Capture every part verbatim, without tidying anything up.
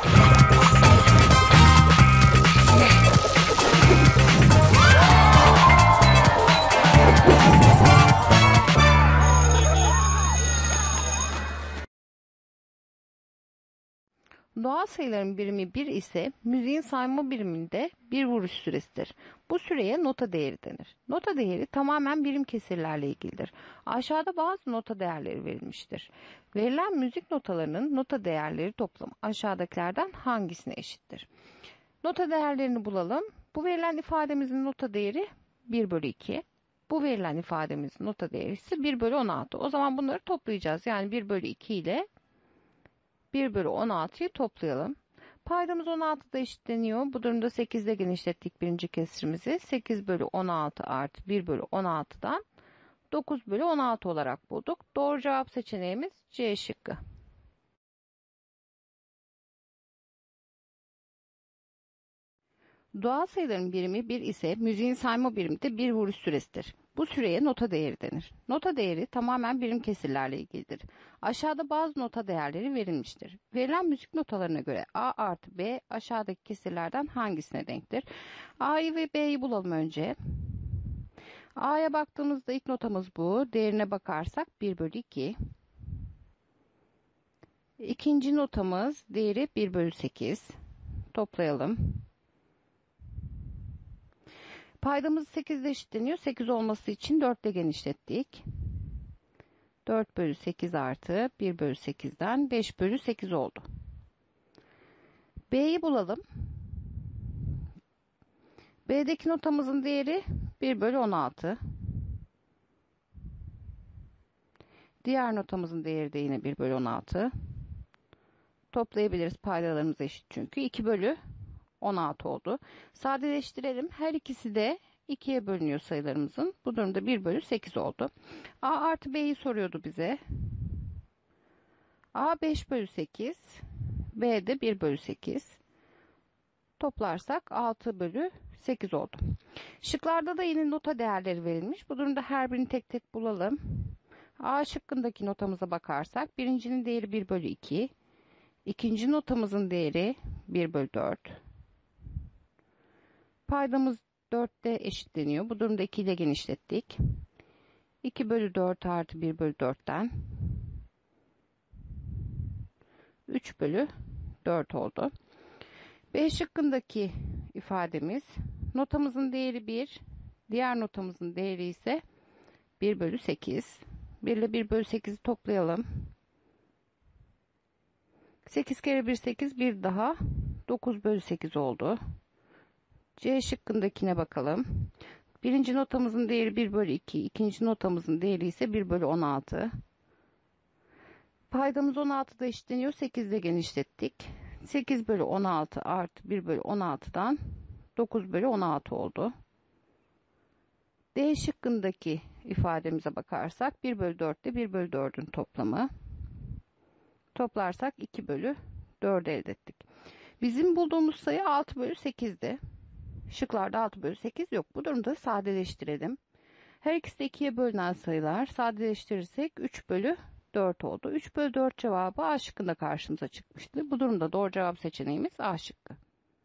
Doğal sayıların birimi bir ise müziğin sayma biriminde bir vuruş süresidir. Bu süreye nota değeri denir. Nota değeri tamamen birim kesirlerle ilgilidir. Aşağıda bazı nota değerleri verilmiştir. Verilen müzik notalarının nota değerleri toplamı aşağıdakilerden hangisine eşittir? Nota değerlerini bulalım. Bu verilen ifademizin nota değeri bir bölü iki. Bu verilen ifademizin nota değeri ise bir bölü on altı. O zaman bunları toplayacağız. Yani bir bölü iki ile bir bölü on altıyı toplayalım. Paydamız on altıda eşitleniyor. Bu durumda sekizde genişlettik birinci kesrimizi. sekiz bölü on altı artı bir bölü on altıdan dokuz bölü on altı olarak bulduk. Doğru cevap seçeneğimiz C şıkkı. Doğal sayıların birimi bir ise müziğin sayma birimi de bir vuruş süresidir. Bu süreye nota değeri denir. Nota değeri tamamen birim kesirlerle ilgilidir. Aşağıda bazı nota değerleri verilmiştir. Verilen müzik notalarına göre A artı B aşağıdaki kesirlerden hangisine denktir? A'yı ve B'yi bulalım önce. A'ya baktığımızda ilk notamız bu. Değerine bakarsak bir bölü iki. İkinci notamız değeri bir bölü sekiz. Toplayalım. Paydamız sekizde eşitleniyor. sekiz olması için dört ile genişlettik. dört bölü sekiz artı bir bölü sekizden beş bölü sekiz oldu. B'yi bulalım. B'deki notamızın değeri bir bölü on altı. Diğer notamızın değeri de yine bir bölü on altı. Toplayabiliriz. Paydalarımız eşit çünkü. iki bölü on altı oldu. Sadeleştirelim. Her ikisi de ikiye bölünüyor sayılarımızın. Bu durumda bir bölü sekiz oldu. A artı B'yi soruyordu bize. A beş bölü sekiz. B de bir bölü sekiz. Toplarsak altı bölü sekiz oldu. Şıklarda da yine nota değerleri verilmiş. Bu durumda her birini tek tek bulalım. A şıkkındaki notamıza bakarsak birincinin değeri bir bölü iki. İkinci notamızın değeri bir bölü dört. Paydamız dörtte eşitleniyor. Bu durumda iki ile genişlettik. iki bölü dört artı bir bölü dörtten üç bölü dört oldu. B şıkkındaki ifademiz notamızın değeri bir, diğer notamızın değeri ise bir bölü sekiz. bir ile bir bölü sekiz'i toplayalım. sekiz kere bir sekiz, bir daha dokuz bölü sekiz oldu. C şıkkındakine bakalım. Birinci notamızın değeri bir bölü iki, ikinci notamızın değeri ise bir bölü on altı. Paydamız on altıda eşitleniyor. sekiz ile genişlettik. sekiz bölü on altı artı bir bölü on altıdan dokuz bölü on altı oldu. D şıkkındaki ifademize bakarsak bir bölü dört ile bir bölü dördün toplamı. Toplarsak iki bölü dört elde ettik. Bizim bulduğumuz sayı altı bölü sekiz'di. Şıklarda altı bölü sekiz yok. Bu durumda sadeleştirelim. Her ikisi de ikiye bölünen sayılar. Sadeleştirirsek üç bölü dört oldu. üç bölü dört cevabı A şıkkında karşımıza çıkmıştı. Bu durumda doğru cevap seçeneğimiz A şıkkı.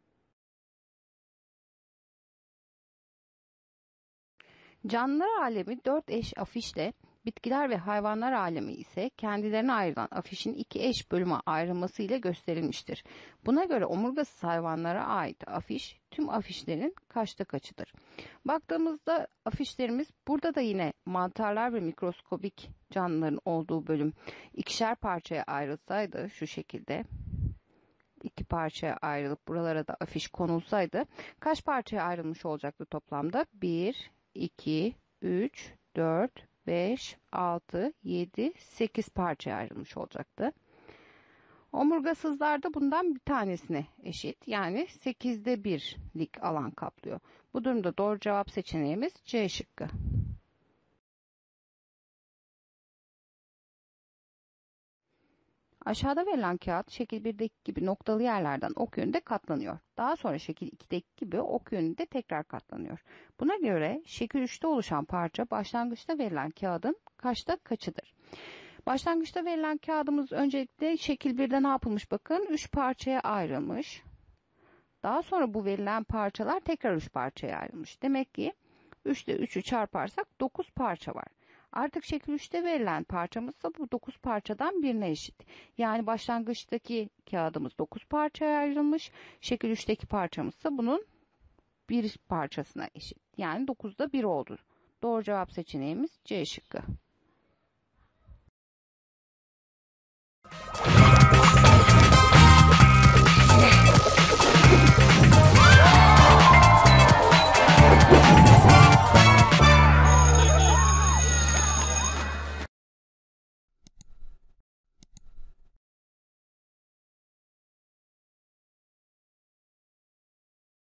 Canlılar alemi dört eş afişle, bitkiler ve hayvanlar alemi ise kendilerine ayrılan afişin iki eş bölüme ayrılması ile gösterilmiştir. Buna göre omurgasız hayvanlara ait afiş tüm afişlerin kaçta kaçıdır? Baktığımızda afişlerimiz burada da yine mantarlar ve mikroskobik canlıların olduğu bölüm ikişer parçaya ayrılsaydı şu şekilde iki parçaya ayrılıp buralara da afiş konulsaydı kaç parçaya ayrılmış olacaktı toplamda? bir, iki, üç, dört, beş, altı, yedi, sekiz parçaya ayrılmış olacaktı. Omurgasızlarda bundan bir tanesine eşit. Yani sekizde birlik alan kaplıyor. Bu durumda doğru cevap seçeneğimiz C şıkkı. Aşağıda verilen kağıt şekil birdeki gibi noktalı yerlerden ok yönünde katlanıyor. Daha sonra şekil ikideki gibi ok yönünde tekrar katlanıyor. Buna göre şekil üçte oluşan parça başlangıçta verilen kağıdın kaçta kaçıdır? Başlangıçta verilen kağıdımız öncelikle şekil birde ne yapılmış bakın, üç parçaya ayrılmış. Daha sonra bu verilen parçalar tekrar üç parçaya ayrılmış. Demek ki üç ile üçü çarparsak dokuz parça var. Artık şekil üçte verilen parçamız da bu dokuz parçadan birine eşit. Yani başlangıçtaki kağıdımız dokuz parçaya ayrılmış. Şekil üçteki parçamız da bunun bir parçasına eşit. Yani dokuzda bir oldu. Doğru cevap seçeneğimiz C şıkkı.